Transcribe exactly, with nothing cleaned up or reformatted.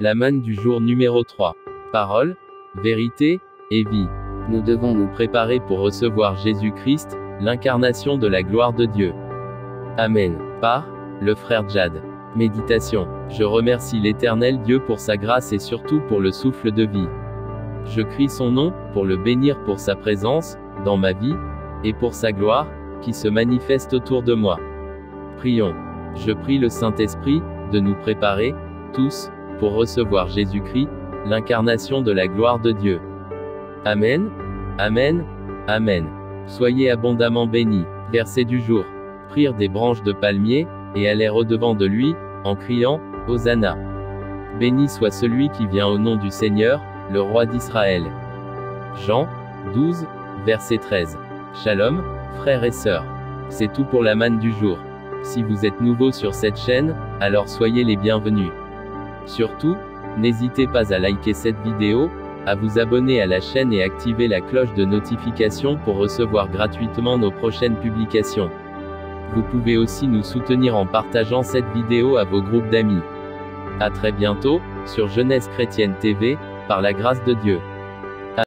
La manne du jour numéro trois. Parole, vérité, et vie. Nous devons nous préparer pour recevoir Jésus-Christ, l'incarnation de la gloire de Dieu. Amen. Par le frère Jad. Méditation. Je remercie l'Éternel Dieu pour sa grâce et surtout pour le souffle de vie. Je crie son nom, pour le bénir pour sa présence, dans ma vie, et pour sa gloire, qui se manifeste autour de moi. Prions. Je prie le Saint-Esprit, de nous préparer, tous, pour recevoir Jésus-Christ, l'incarnation de la gloire de Dieu. Amen. Amen. Amen. Soyez abondamment bénis. Verset du jour. Prirent des branches de palmier, et allèrent au-devant de lui, en criant, Hosanna. Béni soit celui qui vient au nom du Seigneur, le roi d'Israël. Jean douze, verset treize. Shalom, frères et sœurs. C'est tout pour la manne du jour. Si vous êtes nouveau sur cette chaîne, alors soyez les bienvenus. Surtout, n'hésitez pas à liker cette vidéo, à vous abonner à la chaîne et activer la cloche de notification pour recevoir gratuitement nos prochaines publications. Vous pouvez aussi nous soutenir en partageant cette vidéo à vos groupes d'amis. À très bientôt, sur Jeunesse Chrétienne T V, par la grâce de Dieu.